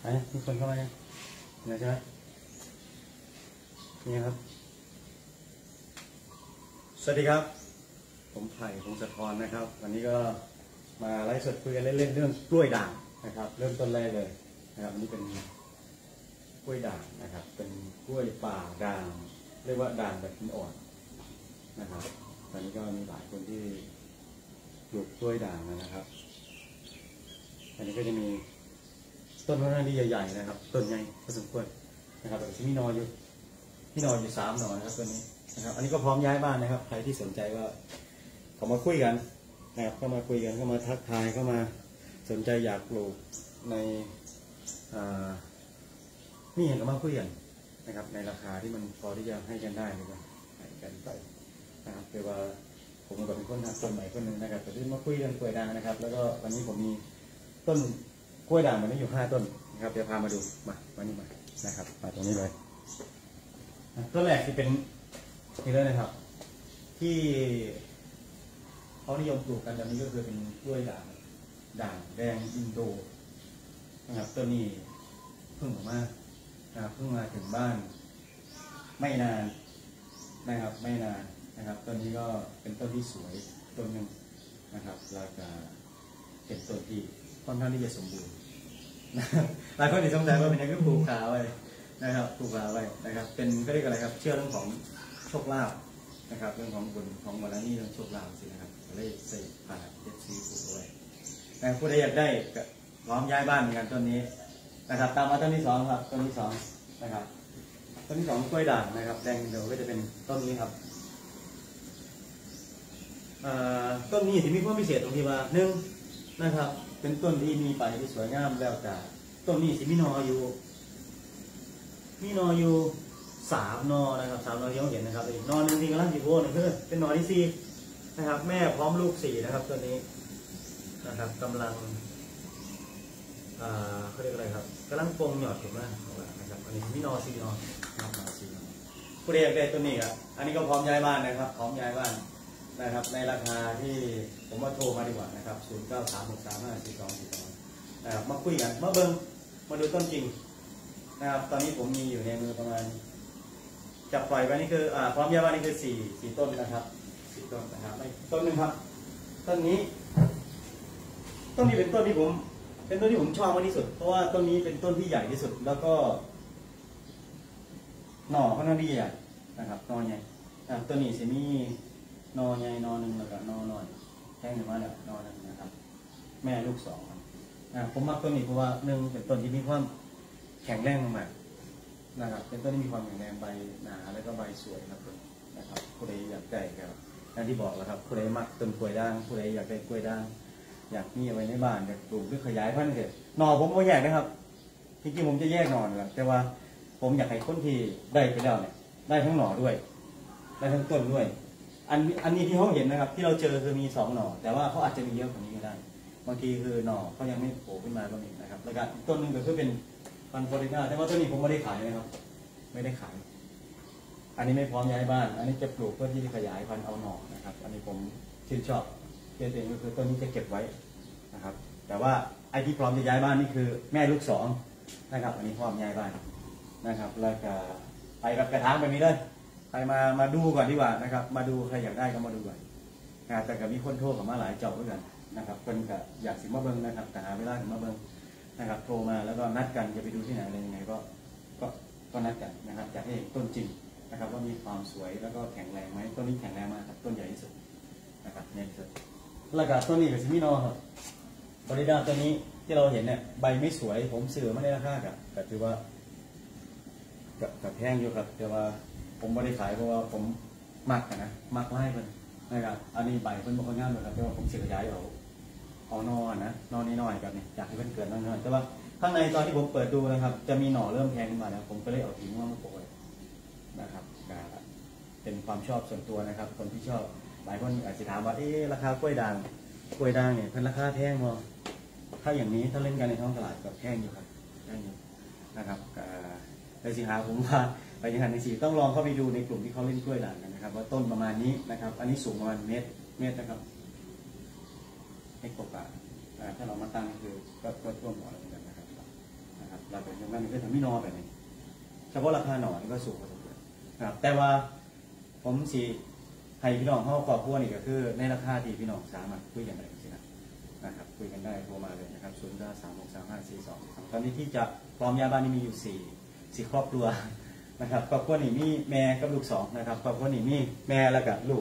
มีคนเข้ามาเนี่ยใช่ไหมนี่ครับสวัสดีครับผมไผ่พงศธรนะครับวันนี้ก็มาไลฟ์สดคุยกันเล่นๆเรื่องกล้วยด่างนะครับเริ่มต้นแรกเลยนะครับวันนี้เป็นกล้วยด่างนะครับเป็นกล้วยป่าด่างเรียกว่าด่างแบบหินอ่อนนะครับตอนนี้ก็มีหลายคนที่ปลูกกล้วยด่างนะครับอันนี้ก็จะมีต้นค่อนข้างที่ใหญ่ๆนะครับต้นใหญ่พอสมควรนะครับแต่ที่มีนออยู่3 หน่อนะครับตัวนี้นะครับอันนี้ก็พร้อมย้ายบ้านนะครับใครที่สนใจก็เข้ามาคุยกันนะครับเข้ามาคุยกันเข้ามาทักทายเข้ามาสนใจอยากปลูกในนี่เห็นก็มาคุยกันนะครับในราคาที่มันพอที่จะให้กันได้เลยให้กันไปนะครับคือว่าผมก็เป็นคนคนใหม่คนหนึ่งนะครับแต่ที่มาคุยกันกล้วยด่างนะครับแล้วก็วันนี้ผมมีต้นกล้วยด่างมันนี้อยู่5 ต้นนะครับเดี๋ยวพามาดูมานี่มานะครับมาตรงนี้เลยต้นแรกที่เป็นนี่เลยนะครับที่เขานิยมปลูกกันตอนนี้ก็คือเป็นกล้วยด่างแดงอินโดนะครับต้นนี้เพิ่งออกมาเพิ่งมาถึงบ้านไม่นานนะครับไม่นานนะครับต้นนี้ก็เป็นต้นที่สวยต้นหนึ่งนะครับแล้วก็เป็นต้นที่ค่อนข้างที่จะสมบูรณ์หลายคนที่สงสัยว่าเป็นยังไงก็ปลูกขาไว้นะครับปลูกขาไว้นะครับเป็นก็เรียกอะไรครับเชื่อเรื่องของโชคลาภนะครับเรื่องของบุญของบารมีเรื่องโชคลาภสินะครับเลยใส่ผ่าเจ็ดสีปลูกไว้แต่ผู้ใดอยากได้ก็พร้อมย้ายบ้านเหมือนกันต้นนี้นะครับตามมาต้นที่2ครับต้นที่2นะครับต้นที่2กล้วยด่างนะครับแดงเดี๋ยวก็จะเป็นต้นนี้ครับต้นนี้ที่มีความพิเศษตรงที่ว่า1นะครับเป็นต้นที่มีใบที่สวยงามแล้วแต่ต้นนี้ที่มีนออยู่3 นอนะครับ3 นอที่เราเห็นนะครับอีกนอหนึ่งที่กำลังจีโก้นี่คือเป็นนอที่4นะครับแม่พร้อมลูก4นะครับตัวนี้นะครับกำลังเขาเรียกอะไรครับกำลังปงหยอดถูกไหมนะครับอันนี้มีนอ4 นอนะครับนอ4 นอผู้ใดอยากได้ตัวนี้ครับอันนี้ก็พร้อมย้ายบ้านนะครับพร้อมย้ายบ้านนะครับในราคาที่ผมว่าโทรมาดีกว่านะครับ0936354242นะครับมาคุยกันมาเบิ้งมาดูต้นจริงนะครับตอนนี้ผมมีอยู่ในมือประมาณจับปล่อยไว้นี่คือพร้อมย้ายบ้านนี่คือ4 ต้นนะครับ4 ต้นนะครับไม่ต้นหนึ่งครับต้นนี้เป็นต้นที่ผมชอบมากที่สุดเพราะว่าต้นนี้เป็นต้นที่ใหญ่ที่สุดแล้วก็หน่อค่อนข้างดีใหญ่นะครับหน่อใหญ่ต้นนี้จะมีนอใหญ่นอหนึ่งแล้วก็นอหน่อยแท่งหนึ่งมาแล้วนอหนึ่งนะครับแม่ลูก2ผมมักต้นนี้เพราะว่า1เป็นต้นที่มีความแข็งแรงมากนะครับเป็นต้นที่มีความแข็งแรงใบหนาแล้วก็ใบสวยครับนะครับผู้ใดอยากได้ก็อย่างที่บอกแล้วครับผู้ใดมักต้นกล้วยด่างผู้ใดอยากได้กล้วยด่างอยากมีเอาไว้ในบ้านอยากปลูกหรือขยายพันธุ์เถอะหน่อผมไม่แยกนะครับจริงๆผมจะแยกหน่อเลยแต่ว่าผมอยากให้คนที่ได้ไปแล้วเนี่ยได้ทั้งหน่อด้วยได้ทั้งต้นด้วยอันนี้ที่เขาเห็นนะครับที่เราเจอคือมี2 หน่อแต่ว่าเขาอาจจะมีเยอะกว่านี้ก็ได้บางทีคือหน่อเขายังไม่โผล่ขึ้นมาก็มีนะครับแล้วก็ต้นนึงก็คือเป็นพันธุ์ฟลอริดาแต่ว่าต้นนี้ผมไม่ได้ขายนะครับไม่ได้ขายอันนี้ไม่พร้อมย้ายบ้านอันนี้จะปลูกเพื่อที่จะขยายพันธุ์เอาหน่อนะครับอันนี้ผมชื่นชอบเองก็คือต้นนี้จะเก็บไว้นะครับแต่ว่าไอ้ที่พร้อมจะย้ายบ้านนี่คือแม่ลูก2นะครับอันนี้พร้อมย้ายบ้านนะครับแล้วก็ไปกับกระถางแบบนี้เลยใครมาดูก่อนดีกว่านะครับมาดูใครอยากได้ก็มาดูก่อนนะแต่ก็มีคนโทรเข้ามาหลายเจ้าด้วยกันนะครับคนก็อยากสิมาเบิ้งนะครับแต่หาเวลาถึงมาเบิ้งนะครับโทรมาแล้วก็นัดกันจะไปดูที่ไหนอะไรยังไงก็นัดกันนะครับอยากให้ต้นจริงนะครับว่ามีความสวยแล้วก็แข็งแรงไหมต้นนี้แข็งแรงมากครับต้นใหญ่ที่สุดนะครับใหญ่ที่สุดแล้วก็ต้นนี้กับซิมิโนครับบริดาตัวนี้ที่เราเห็นเนี่ยใบไม่สวยผมซื้อมาในราคาก็ถือว่ากับแพงอยู่ครับแต่ว่าผมไม่ได้ขายเพราะว่าผมมักนะมักไล่เพิ่นนะครับอันนี้ใบเพิ่นบางคนงามเลยครับแต่ว่าผมเสียขยายเอานอนนะนอนนิดหน่อยแบบนี้อยากให้เพิ่นเกิดน้อยๆแต่ว่าข้างในตอนที่ผมเปิดดูนะครับจะมีหน่อเริ่มแทงขึ้นมาแล้วผมก็เลยเอาทิ้งว่ามาโปรยนะครับเป็นความชอบส่วนตัวนะครับคนที่ชอบหลายคนอาจจะถามว่าราคากล้วยด่างเนี่ยเพิ่นราคาแพงมั้งถ้าอย่างนี้ถ้าเล่นกันในท้องตลาดก็แพงอยู่ครับแพงอยู่นะครับเลยสิหาผมว่าไปยังหันในสีต้องลองเข้าไปดูในกลุ่มที่เขาเล่นกล้วยด่างกันนะครับว่าต้นประมาณนี้นะครับอันนี้สูงประมาณเมตรนะครับให้กบถ้าเรามาตั้งคือก็ท่วมหัวเหมือนกันนะครับนะครับเราเป็นอย่างนั้นก็ทำให้นอแบบนี้เฉพาะราคาหน่อนี่ก็สูงพอสมควรนะครับแต่ว่าผมสิให้พี่น้องเข้าครอบครัวนี่ก็คือในราคาที่พี่น้องสามารถคุยกันได้สินะครับคุยกันได้โทรมาเลยนะครับ093635422ตอนนี้ที่จะพร้อมยาบ้านนี่มีอยู่สี่ครอบครัวนะครับครอบครัวนี่มีแม่กับลูก2นะครับครอบครัวนี่มีแม่แล้วก็ลูก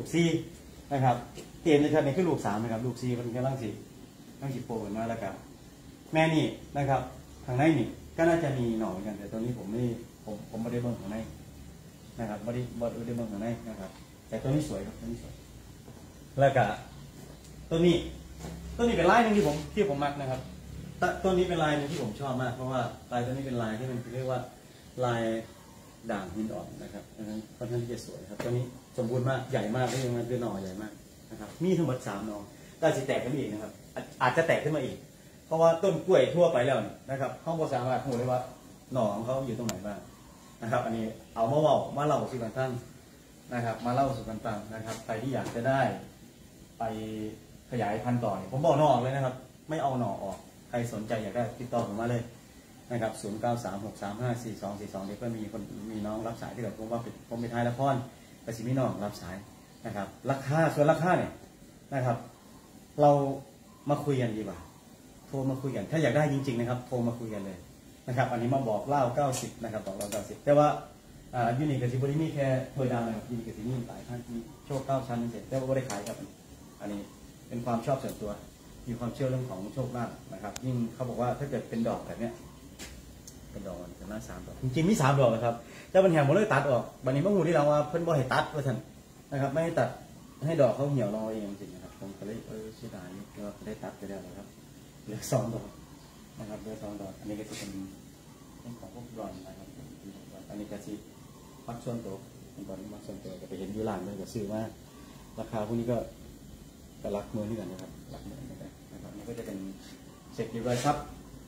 4นะครับเห็นในชั้นนี้คือลูก3นะครับลูก4มันกำลังสิโปรกันมาแล้วก็แม่นี่นะครับทางในนี่ก็น่าจะมีหน่อเหมือนกันแต่ตัวนี้ผมไม่ได้เบิ่งข้างในนะครับไม่ได้เบิ่งข้างในนะครับแต่ตัวนี้สวยครับตัวนี้สวยแล้วก็ตัวนี้เป็นลายหนึ่งที่ผมมักนะครับตัวนี้เป็นลายหนึ่งที่ผมชอบมากเพราะว่าลายตัวนี้เป็นลายที่มันเรียกว่าลายด่างหินอ่อนนะครับค่อนข้างที่จะสวยครับตัวนี้สมบูรณ์มากใหญ่มากที่ยังมันเป็นหน่อใหญ่มากนะครับมีทั้งหมด3หน่อก็จะแตกขึ้นมาอีกนะครับอาจจะแตกขึ้นมาอีกเพราะว่าต้นกล้วยทั่วไปแล้วนะครับเขาก็สามารถรู้ได้ว่าหน่อของเขาอยู่ตรงไหนบ้างนะครับอันนี้เอามาเล่าสู่กันฟังนะครับมาเล่าสู่กันฟังนะครับใครที่อยากจะได้ไปขยายพันธุ์ต่อผมบอกหน่อออกเลยนะครับไม่เอาหน่อออกใครสนใจอยากได้ติดต่อผมมาเลยนะครับ0936354242เดี๋ยวก็มีน้องรับสายที่เกิดผมว่าผมเป็นท้ายละครแต่สิมีน้องรับสายนะครับส่วนราคาเนี่ยนะครับเรามาคุยกันดีกว่าโทรมาคุยกันถ้าอยากได้จริงๆนะครับโทรมาคุยกันเลยนะครับอันนี้มาบอกเล่า90นะครับบอกเล่า90แต่ว่ายูนิคกับซิบริมีแค่ถ้วยดาวนะครับยูนิคกับซิบริมีหลายท่านมีโชค9ชั้นเสร็จแต่ว่าไม่ได้ขายครับอันนี้เป็นความชอบส่วนตัวมีความเชื่อเรื่องของโชคลาภนะครับยิ่งเขาบอกว่าถ้าเกิดเป็นดอกแบบเนี้ยเป็นดอกมันจะน่า3 ดอกจริงๆมี3 ดอกนะครับแต่ปัญหาผมเลยตัดออกวันนี้เมื่อหูที่เราว่าเพิ่นบ่ให้ตัดว่าท่านนะครับไม่ให้ตัดให้ดอกเขาเหี่ยวรอเองจริงนะครับผมก็เลยเสียดายก็ได้ตัดไปแล้วนะครับเหลือ2 ดอกนะครับเหลือ2 ดอกอันนี้ก็จะเป็นของพวกรอนนะครับอันนี้ก็สิมักส่วนตัวเป็นตอนนี้มักส่วนตัวจะไปเห็นอยู่ร้านเลยก็ซื้อมาราคาพวกนี้ก็รักมือนี่กันนะครับรักมือนี่กันนะครับนี่ก็จะเป็นเศษดิบไรซับ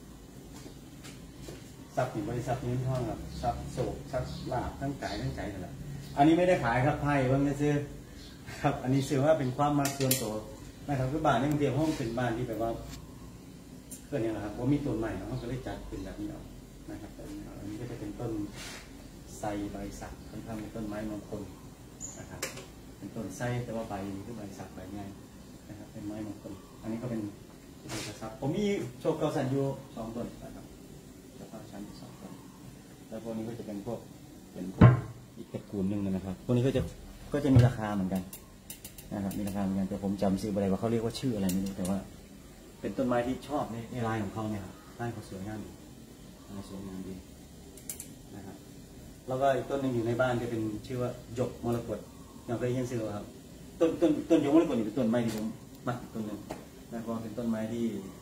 ถึงบริษัทนี้ท่องครับซับโศกซับลาบทั้งกายทั้งใจนั่นแหละอันนี้ไม่ได้ขายครับไพ่ว่าไม่ซื้อครับอันนี้ซื้อว่าเป็นความมักส่วนตัวนะครับคือบ้านนี่บางทีห้องเป็นบ้านที่แบบว่าเพื่อนเนี่ยนะครับว่ามีต้นใหม่เนาะก็เลยจัดเป็นแบบนี้เอานะครับอันนี้ก็จะเป็นต้นไทรใบสักค่อนข้างเป็นต้นไม้มงคลนะครับเป็นต้นไทรแต่ว่าใบคือใบสักใบง่ายนะครับเป็นไม้มงคลอันนี้ก็เป็นโชคทรัพย์ผมมีโชคเกาสันยู2 ต้นนะครับแล้วก็ชั้น2 ต้นแล้วพวกนี้ก็จะเป็นพวกอีกตระกูลหนึ่งนะครับพวกนี้ก็จะมีราคาเหมือนกันนะครับมีราคาเหมือนกันแต่ผมจำชื่ออะไรว่าเขาเรียกว่าชื่ออะไรไม่รู้แต่ว่าเป็นต้นไม้ที่ชอบในลายของเขาเนี่ยครับลายเขาสวยงามดีสวยงามดีนะครับแล้วก็อีกต้นหนึ่งอยู่ในบ้านจะเป็นชื่อว่าหยกมรกตอย่างเคยยินชื่อครับต้นหยกมรกตนี่เป็นต้นไม้ที่ผมมักต้นหนึ่งนะครับเป็นต้นไม้ที่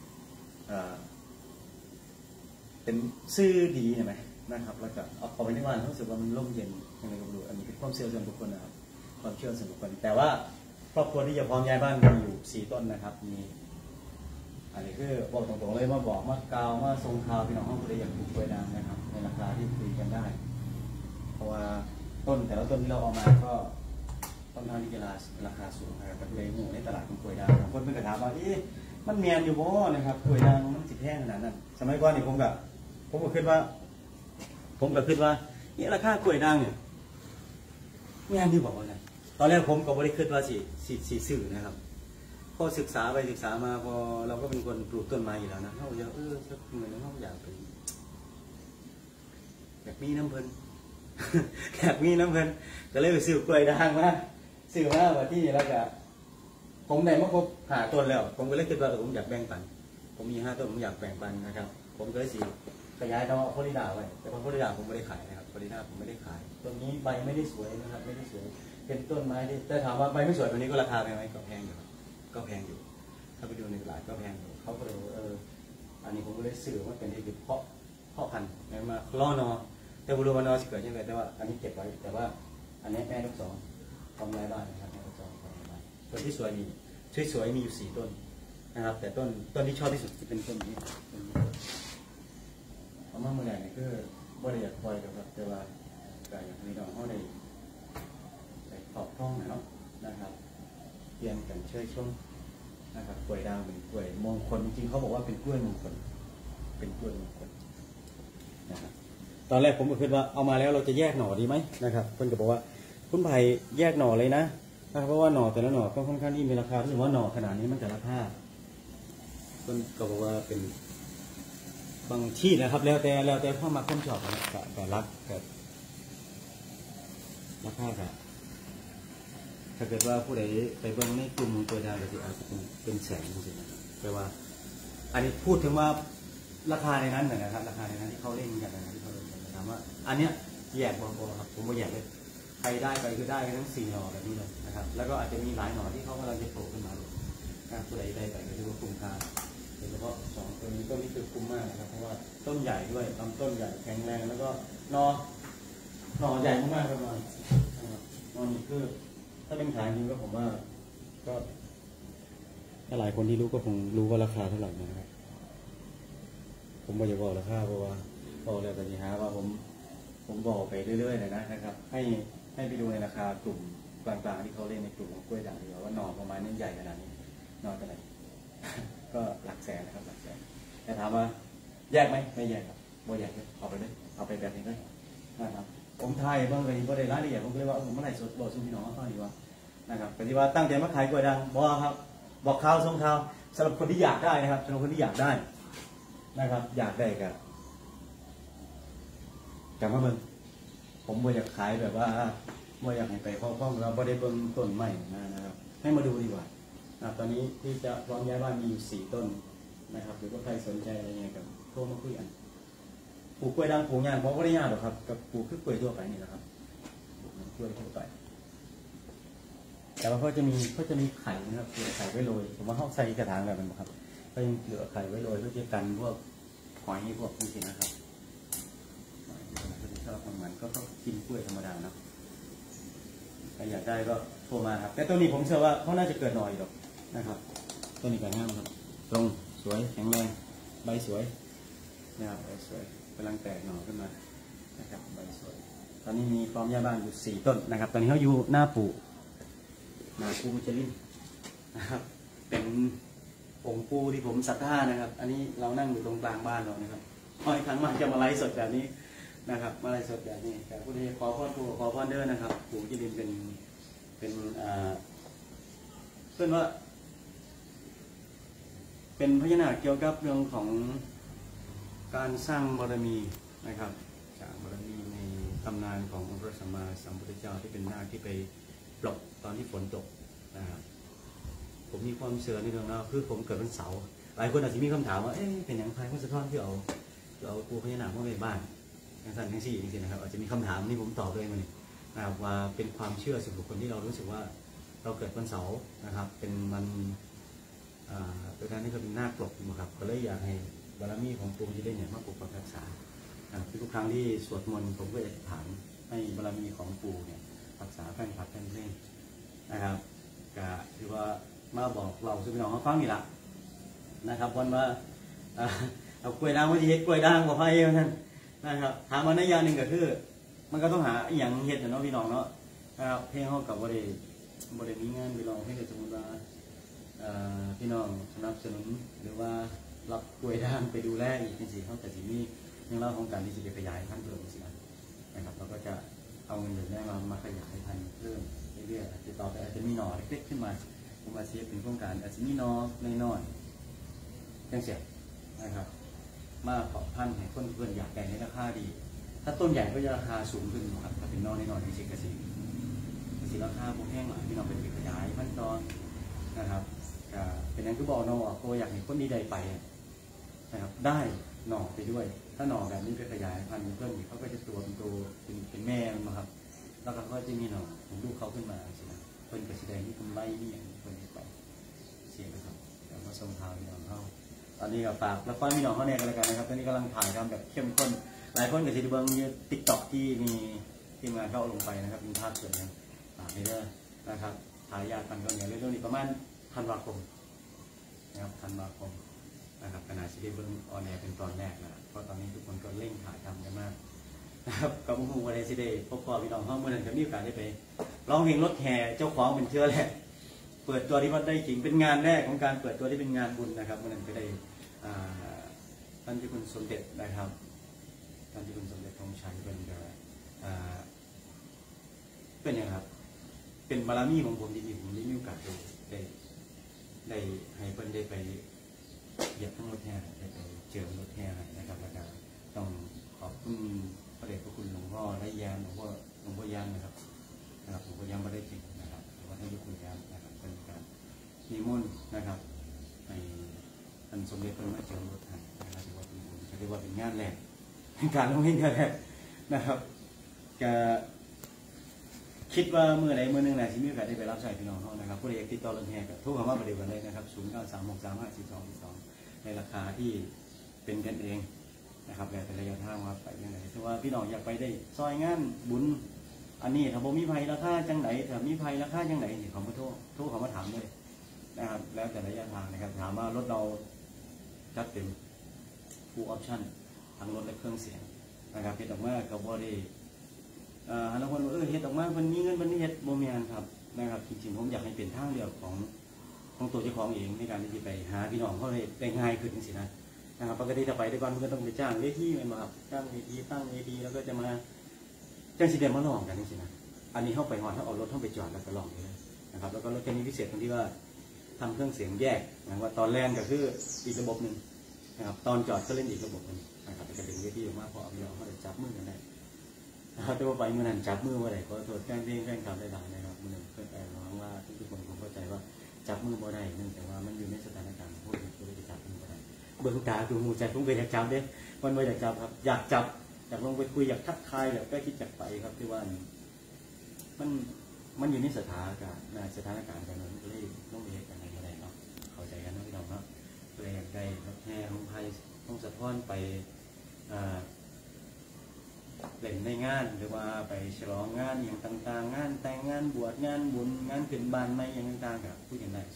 เป็นซื่อดีใช่ไหมนะครับแล้วก็เอาไปในบ้านรู้สึกว่ามันร่มเย็นยังไงก็ไม่รู้อันนี้เป็นความเชื่อส่วนบุคคลนะครับความเชื่อส่วนบุคคลแต่ว่าครอบครัวที่จะพร้อมย้ายบ้านมีอยู่4 ต้นนะครับมีอันนี้คือบอกตรงๆเลยมากล่าวมาทรงข่าวพี่น้องห้องผู้ใดอยากปลูกกล้วยด่างนะครับในราคาที่คุยกันได้เพราะว่าต้นแต่ละต้นที่เราเอามาก็ค่อนข้างที่จะราคาสูงนะครับก็เลยหมู่ในตลาดของกล้วยด่างบางคนเพิ่งกระถามว่ามันเมียนอยู่บ่นะครับกล้วยด่างมันสิแพงขนาดนั้นสมัยก่อนนี่ผมก็คิดว่านี่ราคากล้วยด่างเนี่ยเมียนที่บอกว่าไงตอนแรกผมก็บริคิดว่าสิซื้อนะครับพอศึกษาไปศึกษามาพอเราก็เป็นคนปลูกต้นไม้อยู่แล้วนะเขาอยากสักเงินเขาอยากมีน้ำเพลิน อยากมีน้ำเพลินก็เลยไปซื้อกล้วยด่างมาซื้อมาว่าที่แล้วก็ผมได้มาครบ5 ต้นแล้วผมก็เลยคิดว่าผมอยากแบ่งปันผมมี5 ต้นผมอยากแบ่งปันนะครับผมก็เลยขยายเอาฟลอริดาไว้แต่ฟลอริดาผมไม่ได้ขายนะครับฟลอริดาผมไม่ได้ขายต้นนี้ใบไม่ได้สวยนะครับไม่ได้สวยเป็นต้นไม้ที่แต่ถามว่าใบไม่สวยตัวนี้ก็ราคาแพงไหมก็แพงอยู่ถ้าไปดูในตลาดก็แพงอยู่เขาก็เลยอันนี้ผมก็เลยสื่อว่าเป็นที่เพาะพันธุ์มาล่อนอแต่บรูวานอสิเกิดยังไงแต่ว่าอันนี้เก็บไว้แต่ว่าอันนี้แม่ลูก2ทำลายบ้านนะครับแม่ลูก2ทำลายบ้านต้นที่สวยมีอยู่4 ต้นนะครับแต่ต้นที่ชอบที่สุดจะเป็นต้นนี้เอามาเมื่อไหร่นี่คือบ่ได้อยากคอยครับแต่ว่าก็อยากมีน้องเขาได้ตอบท่องเนาะนะครับเรียนกันเชยชมนะครับกล้วยด่างเป็นกล้วยมงคลจริงๆเขาบอกว่าเป็นกล้วยมงคลนะครับตอนแรกผมก็คิดว่าเอามาแล้วเราจะแยกหน่อดีไหมนะครับเพื่อนก็บอกว่าคุณไผ่แยกหน่อเลยนะเพราะว่าหน่อแต่ละหน่อก็ค่อนข้างที่มีราคาที่ว่าหน่อขนาดนี้มันแต่ละค่าเพื่อนก็บอกว่าเป็นบางที่นะครับแล้วแต่พ่อมาค้นชอบแต่รักแต่ราคาค่ะถ้าเกิดว่าผู้ใดไปเบิ่งในกลุ่มตัวดาวก็จะอาจจะเป็นแสนจริงๆนะครับแต่ว่าอันนี้พูดถึงว่าราคาในนั้นนะครับราคาในนั้นที่เขาเล่นกันนะที่เขาเล่นกันถามว่าอันเนี้ยแยกบ่ครับผมไม่แยกเลยใครได้ไปคือได้ทั้ง4 หน่อแบบนี้เลยนะครับแล้วก็อาจจะมีหลายหน่อที่เขากำลังจะโผล่ขึ้นมาเลยผู้ใดได้ไปก็ถือว่าคุ้มค่าโดยเฉพาะ2ตัวนี้ต้นนี้คือคุ้มมากนะครับเพราะว่าต้นใหญ่ด้วยลำต้นใหญ่แข็งแรงแล้วก็หน่อใหญ่มากๆครับนอนี่คือถ้าเป็นขายจริงก็ผมว่าก็ถ้าหลายคนที่รู้ก็คงรู้ว่าราคาเท่าไหร่นะครับผมไม่จะบอกราคาเพราะว่าบอกแล้วแต่ทีหาว่าผมบอกไปเรื่อยๆเลยนะครับให้ไปดูในราคากลุ่มกลางๆที่เขาเล่นในกลุ่มของกล้วยด่างดีกว่าว่าหน่อประมาณนี้ใหญ่ขนาดนี้หน่อเท่าไหร่ ก็หลักแสนนะครับหลักแสนแต่ถามว่าแยกไหมไม่แยกครับบ่แยกเลยเอาไปเลยเอาไปแบบนี้เลยนะครับผมไทยบางเลยก็ได้รายละเอียดผมก็เลยว่าผมเมื่อไหร่สดบอกซุ่มพี่น้องเขาดีว่านะครับปฏิวัติตั้งใจมาขายกล้วยด่างบอกครับบอกข่าวส่งข่าวสำหรับคนที่อยากได้นะครับสำหรับคนที่อยากได้นะครับอยากได้กับมาเบิ่งผมบ่อยากขายแบบว่าบ่อยากให้ไปคล้องเราบ่ได้เบิ่งต้นใหม่นะครับให้มาดูดีกว่าตอนนี้ที่จะพร้อมย้ายบ้านมีอยู่4 ต้นนะครับหรือว่าใครสนใจอะไรเงี้ยกับโทรมาคุยกันปลูกกล้วยด่างปลูกยากเพราะว่าได้ยากหรอกครับกับปลูกคือกล้วยทั่วไปนี่แหละครับกล้วยทั่วไปแต่ว่าเขาจะมีไข่นะครับเหลือไข่ไว้โรยผมว่าเขาใส่กระถางแบบนั้นครับก็ยังเหลือไข่ไว้โรยเพื่อจะกันพวกหอยพวกนี้นะครับชอบมันก็กินกล้วยธรรมดานะใครอยากได้ก็โทรมาครับแต่ตัวนี้ผมเชื่อว่าเขาน่าจะเกิดหน่อยหรอกนะครับตัวนี้ก็งามครับตรงสวยแข็งแรงใบสวยนะครับใบสวยกำลังแตกหน่อขึ้นมานะครับใบสวยตอนนี้มีพร้อมย้ายบ้านอยู่4 ต้นนะครับตอนนี้เขาอยู่หน้าปู่มุจลินนะครับเป็นองค์ปู่ที่ผมศรัทธานะครับอันนี้เรานั่งอยู่ตรงกลางบ้านเรานะครับพออีกครั้งมาจะมาไลฟ์สดแบบนี้นะครับมาไลฟ์สดแบบนี้แต่ผู้ที่ขอพรปู่ขอพรเด้อนะครับปู่มุจลินเป็นเพื่อนว่าเป็นพญานาคเกี่ยวกับเรื่องของการสร้างบารมีนะครับสร้างบารมีในตำนานขององค์พระสัมมาสัมพุทธเจ้าที่เป็นนาคที่ไปปลดตอนที่ฝนตกนะครับผมมีความเชื่อในเรื่องนั้นคือผมเกิดวันเสาร์หลายคนอาจจะมีคำถามว่าเอ๊ะเป็นอย่างไรคนสะท้อนที่เอาปู่พญานาคมาไว้บ้านอย่างสั้นอย่างสี่จริงๆนะครับอาจจะมีคำถามนี่ผมตอบด้วยมันนะครับว่าเป็นความเชื่อส่วนบุคคลที่เรารู้สึกว่าเราเกิดวันเสาร์นะครับเป็นวันโดยการที่เขาเป็นนาคปลดนะครับก็เลยอยากให้บารมีของปู่ที่ได้เนี่ยมาปกปักรักษาทุกครั้งที่สวดมนต์ผมก็จะถามให้บารมีของปู่เนี่ยรักษาแฟนคลับแฟนเพลงนะครับก็ถือว่ามาบอกเราซึ่งพี่น้องเขาฟังนี่แหละนะครับวันว่าเอากล้วยด่างว่าจะเฮ็ดกล้วยด่างกับไผ่นั่นนะครับถามมาในอย่างหนึ่งก็คือมันก็ต้องหาอย่างเฮ็ดเนาะพี่น้องเนาะนะครับเพลงเขากับบริมีงานไปลองเพลงสมมติว่าพี่น้องสนับสนุนหรือว่ารับกล้วยด่างไปดูแลอีกจริงๆเขาแต่ที่นี่เรื่องเล่าของการที่จะไปขยายพันธุ์เพิ่มสินะครับเราก็จะเอาเงินเหล่านี้มาขยายพันธุ์เพิ่มเรื่อยๆติดต่อไปอาจจะมีหน่อเล็กๆขึ้นมาผมอาจจะเป็นโครงการอาจจะมีหน่อน้อยๆยังเสียนะครับมาขอพันธุ์ให้คนเพื่อนอยากแก่ในราคาดีถ้าต้นใหญ่ก็จะราคาสูงขึ้นนะครับถ้าเป็นหน่อน้อยๆจริงๆก็สิราคาพวกแห้งหน่อยพี่น้องเป็นขยายพันธุ์ต่อนะครับเป็นนั้นคือบอกน้องว่าโอยากเห็นคนดีใดไปนะครับได้หน่อไปด้วยถ้าหน่อแบบนี้ไปขยายพันธุ์เพิ่มเขาก็จะตัวเป็นแม่นะครับแล้วก็จะมีหน่อผมดูเขาขึ้นมาสินะเป็นกระแสดงที่กำไรนี่อย่างคนนี้ไปเสียไปครับแล้วก็ส่งข่าวพี่น้องเขาตอนนี้ก็ฝากแล้วก็มีน้องเขาเนี่ยกันแล้วกันนะครับตอนนี้กำลังถ่ายทำแบบเข้มข้นหลายคนกับทีดีเบิ้งติ๊กต็อกที่มีทีมงานเข้าลงไปนะครับมีภาพสวยงามฝากไปด้วยนะครับถ่ายยากันก็เนี่ยเรื่องนี้ประมาณธันวาคมนะครับธันวาคมนะครับขณะที่ได้เบิ้งออนแอร์เป็นตอนแรกนะเพราะตอนนี้ทุกคนก็เร่งถ่ายทำกันมากนะครับกับมุ้งวันนี้สิเดย์พบพี่น้องห้องเมื่อนั้นจะมีโอกาสได้ไปร้องเพลงรถแห่เจ้าของเป็นเชื้อแรกเปิดตัวที่วัดได้จริงเป็นงานแรกของการเปิดตัวที่เป็นงานบุญนะครับเมื่อนั้นก็ได้ท่านเจ้าคุณสมเด็จนะครับท่านที่คุณสมเด็จธงชัยเป็นเป็นอย่างครับเป็นบารมีของผมที่ผมได้มีโอกาสได้ให้เพิ่นได้ไปเหยียบทั้งรถแห่ได้ไปเจอรถแห่นะครับแล้วก็ต้องขอบคุณพระเดชพระคุณหลวงพ่อได้ยานหลวงพ่อยานนะครับหลวงพ่อยานไม่ได้จริงนะครับหลวงพ่อท่านยุคุณยานนะครับเป็นการนิมนต์นะครับในท่านสมเด็จพระมาเจอรถแห่นะครับถือว่าเป็นบุญถือว่าเป็นงานแรกเป็นการลงเงินแรกนะครับก็คิดว่าเมื่อใดเมื่อนึงนะที่มีโอกาสได้ไปรับใช้พี่น้องเขานะครับผู้ใดอยากติดต่อเรื่องแห่ก็โทรเข้ามาประเดี๋ยวกันเลยนะครับ0936354242ในราคาที่เป็นกันเองนะครับแต่ระยะทางว่าไปยังไงถือว่าพี่น้องอยากไปได้ซอยงานบุญอันนี้ถ้าผมมีภัยราคาจังไหนถ้ามีภัยราคาจังไหนนี่เขามาโทรเขามาถามเลยนะครับแล้วแต่ระยะทางนะครับถามว่ารถเราจัดเต็ม full option ทั้งรถและเครื่องเสียงนะครับเฮ็ดออกมากับบอดี้หลายคนว่าเฮ็ดออกมามันมีเงินมันนี่เฮ็ดโมเมนครับนะครับจริงๆผมอยากให้เป็นทางเลือกของตัวเจ้าของเองในการที่จะไปหาพี่น้องเขาได้ง่ายขึ้นจริงๆนะครับปกติถ้าไปด้วยกันก็ต้องไปจ้างเวทีมันมาครับจ้างเวทีตั้งเวทีแล้วก็จะมาจ้างสีแดงมาลองกันจริงๆนะอันนี้เข้าไปหอดถ้าเอารถเข้าไปจอดแล้วก็ลองเลยนะครับแล้วก็รถจะมีพิเศษตรงที่ว่าทำเครื่องเสียงแยกนะว่าตอนแลนก็คืออีกระบบหนึ่งนะครับตอนจอดก็เล่นอีกระบบหนึ่งนะครับจะเป็นเวทีออกมาพอเอาไปลองเขาจะจับมือกันได้แต่ว่าไปเมื่อนั้นจับมือว่าไหนก็โทษแกล้งเพ่งแกล้งทำได้หลายนะครับเมื่อนั้นเพื่อนไปร้องว่าทุกคนคงเข้าใจว่าจับมือบ่ได้เนื่องจากว่ามันอยู่ในสถานการณ์พวกนี้ก็เลยจับมือบ่ได้เบื้องตาดูหูใจผมเป็นอยากจับเด้วันไม่อยากจับครับอยากจับอยากลงไปคุยอยากทักทายอยากใกล้คิดจักไปครับที่ว่ามันอยู่ในสถานการณ์แบบนั้นก็เลยต้องไปเหตุการณ์อะไรเนาะเข้าใจกันนะพี่น้องเนาะเลยอยากได้รถแห่ของไทยต้องสะท้อนไปเล่นในงานหรือว่าไปฉลองงานอย่างต่างๆงานแต่งงานบวชงานบุญงานขึ้นบ้านใหม่อย่างต่างๆกับผู้ใหญ่ได้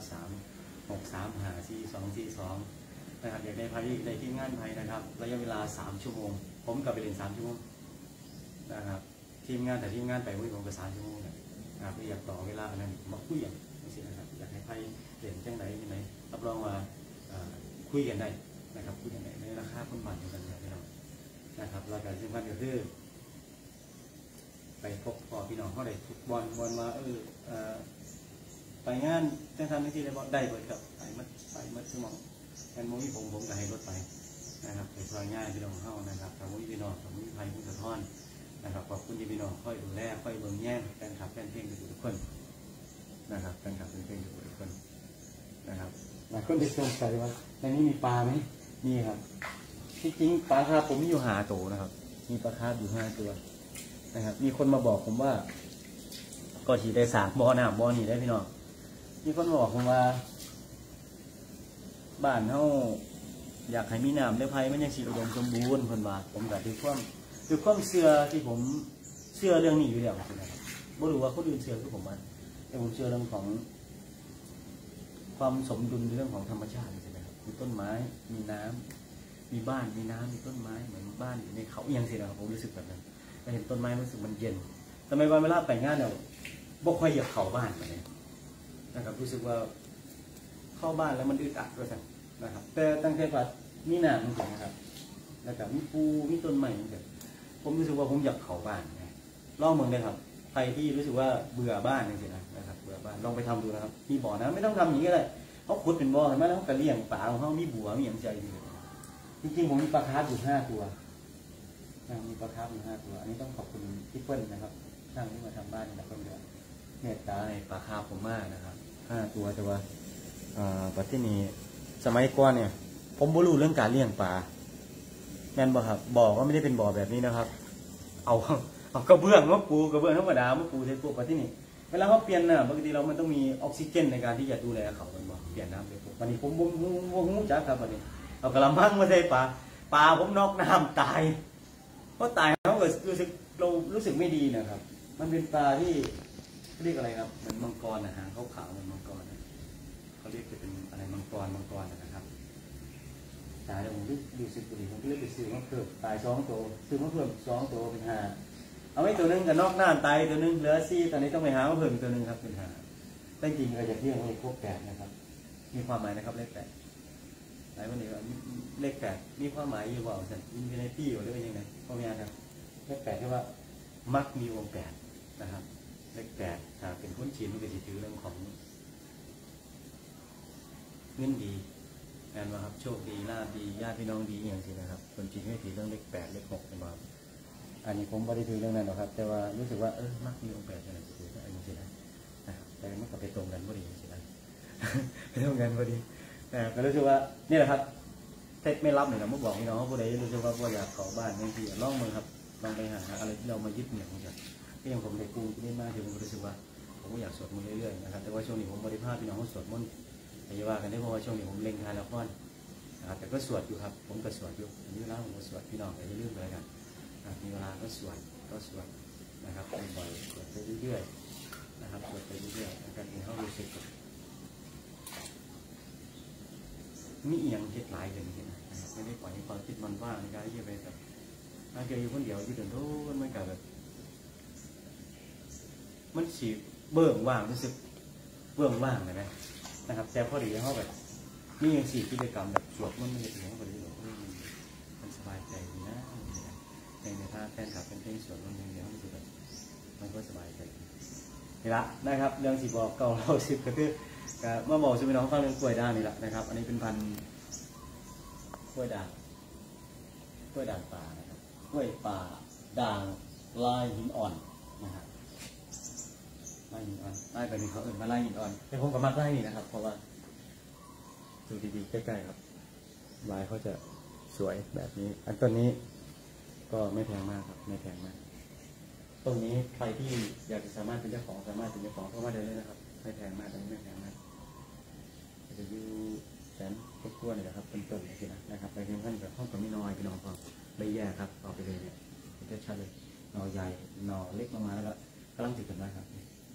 0936354242นะครับอยากได้ไพ่ได้ที่งานไพ่นะครับระยะเวลา3 ชั่วโมงผมกลับไปเรียน3 ชั่วโมงนะครับทีมงานแต่ทีมงานไปวิ่งผมก็3 ชั่วโมงนะครับอยากต่อเวลาอะไรมาคุยอย่างนี้นะครับอยากให้ไพ่เรียนจังไหนยังไงรับรองว่าคุยกันได้นะครับคุยกันได้ในราคาคนบัตรกันเลยนะครับรายการสำคัญก็คือไปพบพอพี่น้องเขาได้ทุกบอลมาไปงานจะทำในที่ได้ได้เปิดครับไปมัดสมองแอนโมมี่ผมก็ให้รถไปนะครับไปซอยง่ายพี่น้องเข้านะครับทำวิพี่น้องทำวิภัยผู้สะท้อนนะครับขอบคุณที่พี่น้องค่อยดูแลค่อยเบิ่งแย่งแฟนคลับแฟนเพลงทุกคนนะครับแฟนคลับเป็นเพลงทุกคนนะครับหลายคนได้สงสัยว่าในนี้มีปลาไหมนี่ครับที่จริงปลาคาร์ฟผมมีอยู่5 ตัวนะครับมีปลาคาร์ฟอยู่5 ตัวนะครับมีคนมาบอกผมว่าก็ฉีดได้3 บ่อน้ำบ่อนี่ได้พี่น้องมีคนบอกผมว่าบ้านเขาอยากให้มีน้ำได้ไผ่มันยังสีอุดมสมบูรณ์คนว่าผมกับด้วยความเชื่อที่ผมเชื่อเรื่องนี้อยู่แล้วนะครับไม่รู้ว่าคนอื่นเชื่อคือผมว่าแต่ผมเชื่อเรื่องของความสมดุลในเรื่องของธรรมชาติใช่ไหมครับมีต้นไม้มีน้ำมีบ้านมีน้ำมีต้นไม้เหมือนบ้านอยู่ในเขาอย่างสินะครับผมรู้สึกแบบนั้นแต่เห็นต้นไม้รู้สึกมันเย็นทำไมวันเวลาไปงานเราบ่ค่อยเหยียบเขาบ้านมาเลยนะครับรู้สึกว่าเข้าบ้านแล้วมันอึดอัดด้วยกันนะครับแต่ตั้งใจว่ามีน้ำจริงๆนะครับแล้วก็มีปูมีต้นไม้เหมือนกันผมรู้สึกว่าผมอยากเขาบ้านนะลองเมืองเลยครับใครที่รู้สึกว่าเบื่อบ้านจริงๆนะครับเบื่อบ้านลองไปทำดูนะครับมีบ่อนะไม่ต้องทำอย่างนี้เลยเขาขุดเป็นบ่อเห็นไหมแล้วเขากระเลี้ยงปลาของเขามีบัวมีอย่างใจดีจริงๆผมมีปลาคาร์ฟอยู่5 ตัวมีปลาคาร์ฟอยู่5 ตัวอันนี้ต้องขอบคุณพี่เปิ้ลนะครับช่างที่มาทำบ้านในคนเดียวเมตตาในปลาคาร์ฟผมมากนะครับ5 ตัวแต่ว่าปัจจุบันนี้สมัยก่อนเนี่ยผมบ่รู้เรื่องการเลี้ยงปลาแม่นบ่ครับบ่อก็ไม่ได้เป็นบ่อแบบนี้นะครับเอากระเบื้องมาปูกระเบื้องธรรมดามาปูใส่พวกปัจจุบันนี้เวลาเขาเปลี่ยนน้ำปกติเรามันต้องมีออกซิเจนในการที่จะดูแลเขาเป็นบ่เปลี่ยนน้ำไปพวกวันนี้ผมหูจักครับวันนี้เอากระมังมาใส่ปลาผมนอกน้ำตายเพราะตายเขาก็เรารู้สึกไม่ดีนะครับมันเป็นปลาที่เรียกอะไรครับเหมือนมังกรนะฮะเขาขาวเหมือนมังกรเขาเรียกจะเป็นอะไรมังกรนะครับตายแล้วผมดูสึกดีผมเรียกไปซื้อมะเขือตาย2 ตัวซื้อมะเขือ2 ตัวเป็น5เอาไว้ตัวนึงกับนอกหน้าตายตัวนึงเหลือ4ตอนนี้ต้องไปหามะเขือตัวนึงครับเป็น5แต่จริงเราจะเที่ยงให้ครบ8นะครับมีความหมายนะครับเลข8 ลายคนนี้ว่าเลข8มีความหมายอยู่บ่สั่นมีในที่อยู่หรือเป็นยังไงพ่อแม่ครับเลข8ที่ว่ามักมีวง8นะครับเลข8ถ้าเป็นคนจีนมันก็จะถือเรื่องของเงินดีงานว่าครับโชคดีลาภดีญาติพี่น้องดีอย่างสินะครับคนจีนไม่ถือเรื่องเลข8เลข6เป็นบ่อันนี้ผมไม่ได้ถือเรื่องนั้นหรอกครับแต่ว่ารู้สึกว่ามักมีวง8อะไรจะถืออะไรอย่างสินะแต่มันก็ไปตรงกันพอดีอย่างสินะไปตรงกันพอดีก็รู้สึกว่านี่แหละครับเท็จไม่รับเลยนะเมื่อบอกพี่น้องผู้ใดรู้สึกว่าอยากขอบ้านบางทีลองมือครับลองไปหาอะไรที่เรามายึดเหนี่ยวของเราที่อย่างผมได้ปูที่นี่มากที่ผมรู้สึกว่าผมก็อยากสวดมนต์เรื่อยๆนะครับแต่ว่าช่วงนี้ผมบริภาคพี่น้องสวดมนต์อย่าว่ากันได้เพราะว่าช่วงนี้ผมเล็งทานละครนะครับแต่ก็สวดอยู่ครับผมก็สวดอยู่อันนี้เวลาผมก็สวดพี่น้องอย่าลืมเลยกันมีเวลาก็สวดนะครับบ่อยๆสวดไปเรื่อยๆนะครับสวดไปเรื่อยๆการที่เขารู้สึกมีเอียงเฮ็ดหลายอย่างนี้นะครับไม่ได้ปล่อยให้ความคิดมันว่างในการที่จะไปแบบอาจจะอยู่คนเดียวอยู่เดินโดนมันกับแบบมันฉีบเบิ่งว่างรู้สึกเบิ่งว่างเลยนะครับแต่พอดีเขาแบบนี่ยัง4 กิจกรรมแบบสวดมันไม่เห็นของพอดีหรอกมันสบายใจดีนะในท่าแฟนคลับเป็นเพลงสวดมันอย่างเดียวมันคือแบบมันก็สบายใจนี่ละนะครับเรื่องสีบอกเก่าเรา10ก็คือเมื่อบอกจะไปน้องฟังเรื่องกล้วยด่างนี่แหละนะครับอันนี้เป็นพันธุ์กล้วยด่างป่านะครับกล้วยป่าด่างลายหินอ่อนนะครับลายหินอ่อนลายแบบนี้เขามาลายหินอ่อนแต่ผมกับมักลายนี่นะครับเพราะว่าดูดีๆใกล้ๆครับลายเขาจะสวยแบบนี้อันต้นนี้ก็ไม่แพงมากครับไม่แพงมากต้นนี้ใครที่อยากจะสามารถเป็นเจ้าของเข้ามาได้เลยนะครับไม่แพงมากตรงนี้ไม่แพงมากจะอยู่แสนกว่าๆนี่แหละครับเป็นต้นเลยนะครับไปเพียงขั้นแบบห้องกับไม่น้อยพี่น้องพอไม่แย่ครับเอาไปเลยเนี่ยจะชัดเลยหน่อใหญ่หน่อเล็กมาแล้วก็กำลังติดกันได้ครับ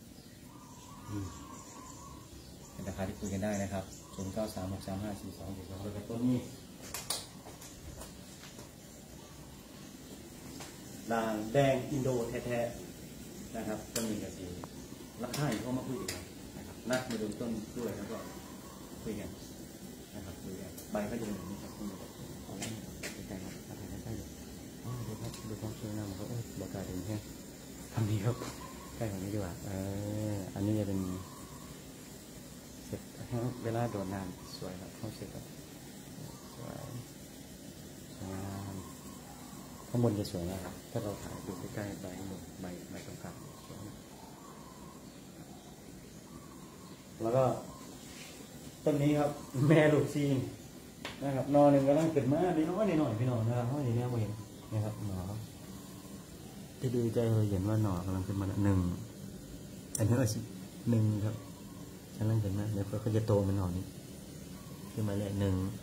เป็นราคาที่คุยกันได้นะครับ0936354242แล้วก็ต้นนี้ด่างแดงอินโดแท้ๆนะครับต้นนี้ก็สีราคาอยู่ก็มาคุยกันนะครับนัดมาดูต้นด้วยแล้วก็คุยกันนะครับคุยกันใบก็จะเป็นอย่างนี้ครับคุณผู้ชมเอาไว้ใกล้ๆครับใกล้ๆเลยดูครับดูความสวยงามของเขาบอกกาถึงแค่ทำดีครับใกล้ของนี้ดีกว่าอันนี้จะเป็นเสร็จเวลาโดนงานสวยครับเข้าเสร็จครับสวยงามข้างบนจะสวยนะครับถ้าเราถ่ายดูใกล้ๆใบข้างบนใบตรงกลางสวยแล้วก็ต้นนี้ครับแม่ลูกซีนนะครับนอหนึ่งกำลังเกิดมาดีน้อยหน่อยพี่น้องนะครับเพราะอย่างนี้เราเห็นนะครับหนอที่ดูใจเราเห็นว่าหนอกำลังขึ้นมา1อันนี้ก็1ครับกำลังเกิดมาเดี๋ยวเขาจะโตเป็นหนอนี้ขึ้นมาเลย1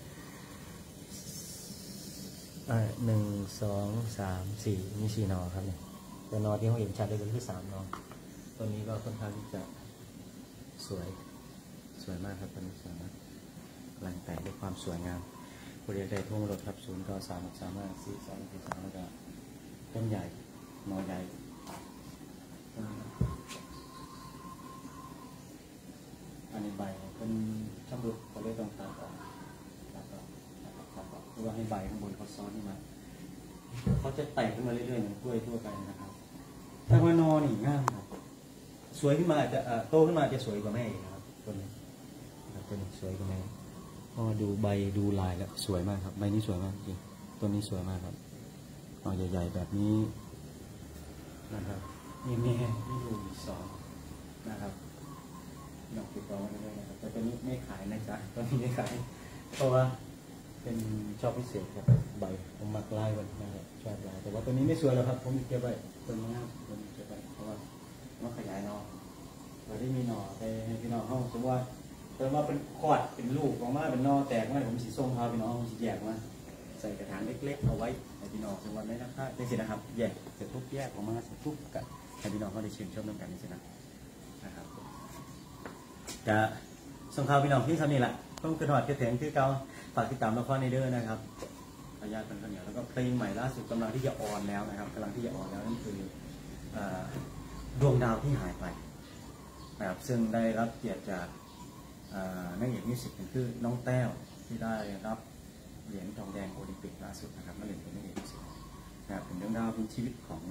2 3 4มี4 หนอครับเนี่ยแต่หนอที่เขาเห็นชัดเลยก็คือ3 หนอต้นนี้ก็ค่อนข้างที่จะสวยมากครับตอนนี้สวยมากกำลังแต่งด้วยความสวยงามบริเวณใดทุ่งรถครับ0936354242แล้วก็ต้นใหญ่หน่อใหญ่อันนี้ใบเป็นช่ำรุดก็เลยต้องตัดออกเพราะว่าให้ใบข้างบนเขาซ้อนขึ้นมาเขาจะแตกขึ้นมาเรื่อยๆเหมือนกล้วยทั่วไปนะครับถ้าว่านอนี่ง่ามครับสวยขึ้นมาอาจจะโตขึ้นมาจะสวยกว่าแม่อีกนะครับต้นนี้สวยกว่าแม่พอดูใบดูลายแล้วสวยมากครับใบนี้สวยมากจริงต้นนี้สวยมากครับหน่อใหญ่ๆแบบนี้นะครับนี่แม่นี่ดู2นะครับหน่อติดต่อมาเรื่อยๆนะครับแต่ต้นนี้ไม่ขายนะจ๊ะต้นนี้ไม่ขายเพราะว่าเป็นชอบพิเศษครับใบผมมักลายมันนะครับชอบลายแต่ว่าตัวนี้ไม่สวยแล้วครับผมเก็บไว้ตัวนี้ผมเก็บไว้เพราะว่ามันขยายหน่อเราได้มีหน่อไปให้พี่น้องห้องสมมติว่าเป็นขวดเป็นลูกออกมาเป็นหน่อแตกมาผมสีส้มพาพี่น้องสีแยกมาใส่กระถางเล็กๆเอาไว้ให้พี่น้องสมมติได้นะครับนี่สินะครับแยกเสร็จทุกแยกออกมาเสร็จทุกกันให้พี่น้องเขาได้ชิมชมน้ำกันนี่สินะครับจะส่งข่าวพี่น้องที่ทำนี่แหละต้องกระหอดกระแถงคือเก่าฝากติดตามละครในเด้อนะครับพยาคนข้าวเหนียวแล้วก็เพลงใหม่ล่าสุดกำลังที่จะออนแล้วนะครับกำลังที่จะออนแล้วนั่นคือดวงดาวที่หายไปนะครับซึ่งได้รับเกียรติจากนักเอกมิวสิกคือน้องแต้วที่ได้รับเหรียญทองแดงโอลิมปิกล่าสุดนะครับมาเล่นเป็นนักเอกนะครับเป็นเรื่องราวเป็นชีวิตของ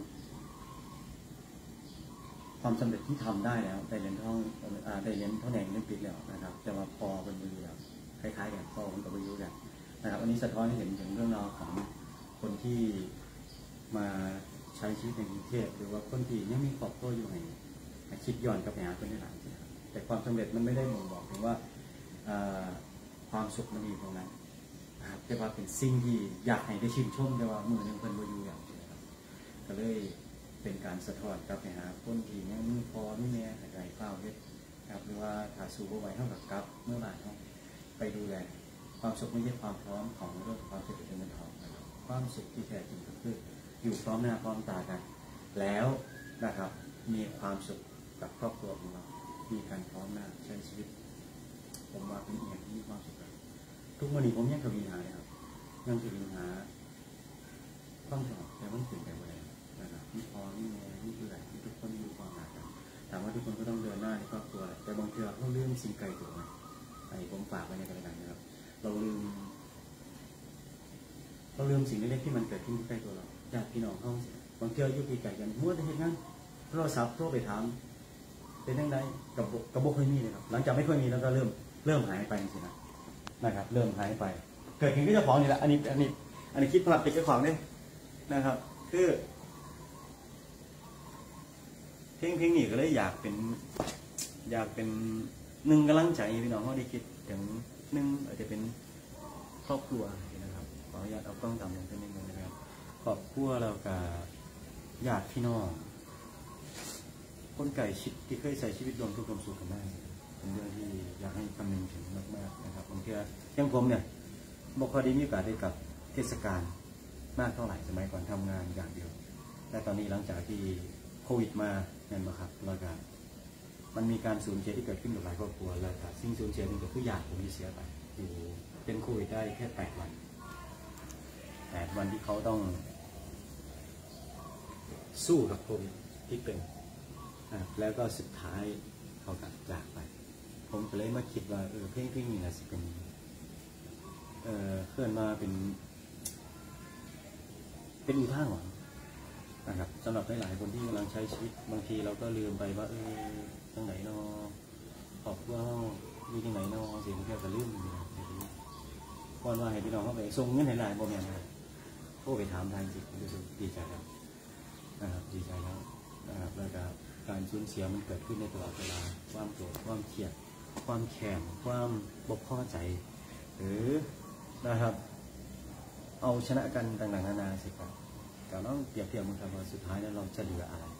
ความสำเร็จที่ทำได้แล้วได้เหรียญทองได้เหรียญทองแดงโอลิมปิกแล้วนะครับแต่ว่าพอเป็นวิวแบบคล้ายๆกันพอเป็นกับวิวกันนะครับอันนี้สะท้อนให้เห็นถึงเรื่องราวของคนที่มาใช้ชีวิตในกรุงเทพหรือว่าคนที่ยังมีครอบครัวอยู่ในคิดย้อนกับหาคนในหลังแต่ความสำเร็จมันไม่ได้บ่งบอกถึงว่าความสุขมันอยู่ตรงนั้นนะครับแต่ว่าเป็นสิ่งที่อยากให้ได้ชื่นชมแต่ว่ามือหนึ่งเพิ่นบ่อยู่อย่างนี้นะครับก็เลยเป็นการสะท้อนกับหาคนที่ยังมีพอมีแม่ไร้เฝ้าเฮ็ดครับหรือว่าถ้าสู้บ่ไหวเท่ากับกลับเมื่อไหร่เขาไปดูแลความสุขไม่ใช่ความพร้อมของเรื่องความสำเร็จเงินทองนะครับความสุขที่แท้จริงก็คืออยู่พร้อมหน้าพร้อมตากันแล้วนะครับมีความสุขกับครอบครัวของเรามีการพร้อมหน้าใช้ชีวิตผมว่าเป็นอย่างที่มีความสุขทุกวันนี้ผมยังทวีหาเลยครับยังทวีหาต้องสอบแต่มันถึงแต่วันไหนนะครับมีพอมีแม่มีเอื่อยมีทุกคนมีความหนักกันถามว่าทุกคนก็ต้องเดินหน้าในครอบครัวแต่บางทีเราเรื่องสิ่งไกลตัวนะไอ้ผมฝากไว้ในกระดานนะครับเราลืมสิ่งเล็กๆที่มันเกิดขึ้นใกล้ตัวเราญาติพี่น้องเขาบางทีอยู่ที่ไกลกันมัวแต่เห็นงั้นโทรศัพท์โทรไปถามเป็นยังไงกระบอกเคยมีเลยครับหลังจากไม่ค่อยมีแล้วก็เริ่มหายไปจริงๆนะครับเริ่มหายไปเกิดขึ้นที่เจ้าของนี่แหละอันนี้คิดพลัดเป็นเจ้าของเนี่ยนะครับคือเพลงนี้ก็เลยอยากเป็นหนึ่งกำลังใจพี่น้องเขาได้คิดถึงหนึ่งอาจจะเป็นครอบครัวนะครับขออนุญาตเอากล้องต่ำลงสักนิดนึงนะครับครอบครัวเรากับญาติพี่น้องคนไก่ชิดที่เคยใช้ชีวิตรวมทุกข์รวมสุขกันได้เป็นเรื่องที่อยากให้คำนึงถึงมากๆนะครับผมเชื่ออย่างผมเนี่ยบอกพอดีมีโอกาสได้กับเทศกาลมากเท่าไหร่สมัยก่อนทำงานอย่างเดียวแต่ตอนนี้หลังจากที่โควิดมาเนี่ยนะครับแล้วก็มันมีการสูญเสียที่เกิดขึ้นกับหลายครอบครัวแล้วก็สิ่งสูญเสียหนึ่งก็คือญาติผมที่เสียไปอยู่เป็นโควิดได้แค่8 วันที่เขาต้องสู้กับโควิดที่เป็นแล้วก็สุดท้ายเขาก็จากไปผมก็เลยมาคิดว่าเพลงนี้นะสิเป็นเคลื่อนมาเป็นอุทาหรณ์นะครับสำหรับหลายๆคนที่กำลังใช้ชีวิตบางทีเราก็ลืมไปว่าทางไหนนอขอบว่ามีที่ไหนนอเสียงแค่กระลืมก่อนว่าให้พี่น้องเข้าไปส่งเงินให้หลายบ่แม่นนะโทรไปถามทางสิรู้สึกดีใจแล้วนะครับดีใจแล้วนะครับแล้วก็การสูญเสียมันเกิดขึ้นในตลอดเวลาความโกรธความเครียดความแค้นความบกพร่องใจหรือนะครับเอาชนะกันต่างๆนานาสิครับแต่ต้องเปรียบเทียบมันครับว่าสุดท้ายแล้วเราจะเหลืออะไร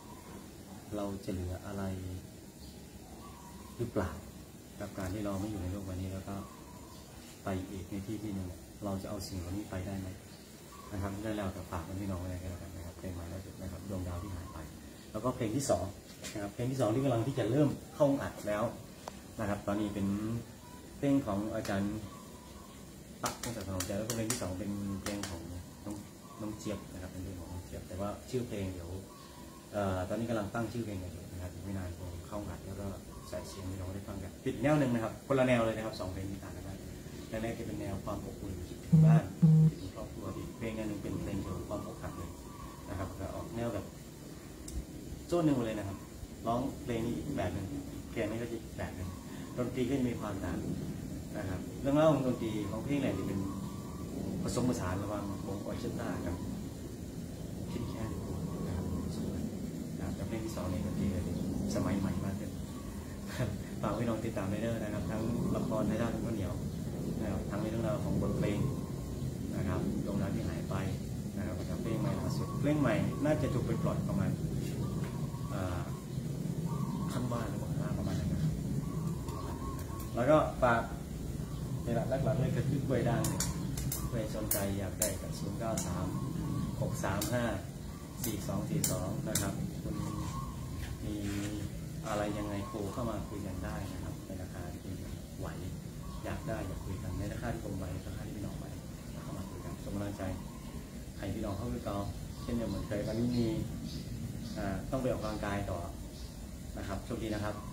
หรือเปล่ากับการที่เราไม่อยู่ในโลกวันนี้แล้วก็ไปอีกในที่หนึ่งเราจะเอาสิ่งเหล่านี้ไปได้ไหมนะครับได้แล้วแต่ฝากพี่น้องไว้กันแล้วกันนะครับเพลงใหม่ล่าสุดนะครับดวงดาวที่หายไปแล้วก็เพลงที่2นะครับเพลงที่2ที่กำลังที่จะเริ่มเข้าอัดแล้วนะครับตอนนี้เป็นเพลงของอาจารย์ตั้งแต่ของใจแล้วก็เพลงที่2เป็นเพลงของน้องเจี๊ยบนะครับเป็นเพลงของน้องเจี๊ยบแต่ว่าชื่อเพลงเดี๋ยวตอนนี้กำลังตั้งชื่อเพลงอยู่นะครับไม่นานคงเข้าอัดแล้วก็ใส่เสียงให้เราได้ฟังกันปิดแนวหนึ่งนะครับคนละแนวเลยนะครับ2เพลงนี้ต่างกันได้แรกจะเป็นแนวความอบอุ่นคิดถึงบ้านคิดถึงครอบครัวอีกเพลงนึงเป็นเพลงเกี่ยวกับความอกหักเลยนะครับก็ออกแนวแบบโจ้หนึ่งเลยนะครับร้องเพลงนี้อีกแบบหนึ่งเพลงนี้ก็จะอีกแบบหนึ่งดนตรีก็จะมีความต่างนะครับเรื่องเล่าของดนตรีของเพลงไหนจะเป็นผสมผสานระหว่างวงออร์เคสตรากับคิดแค่นะครับกับเพลงที่2นี่ดนตรีสมัยใหม่มากขึ้นฝากพี่น้องติดตามได้เลยนะครับทั้งละครในด้านข้าวเหนียวนะครับทั้งในเรื่องราวของบทเพลงนะครับดวงดาวที่หายไปนะครับกับเพลงใหม่ล่าสุดเพลงใหม่น่าจะถูกไปปล่อยประมาณขั้นว่าหรือว่าประมาณนั้นนะครับแล้วก็ฝากในหลักๆเลยก็คือกล้วยด่างใครสนใจอยากได้กับ0936354242นะครับคุณมีอะไรยังไงโทรเข้ามาคุยกันได้นะครับในราคาที่ไหวอยากได้อยากคุยกันในราคาที่ตรงไหวราคาที่พี่น้องไหวเข้ามาคุยกันส่งกำลังใจให้พี่น้องเข้าไปต่อเช่นเดียวเหมือนเคยวันนี้มีต้องไปออกกำลังกายต่อนะครับโชคดีนะครับ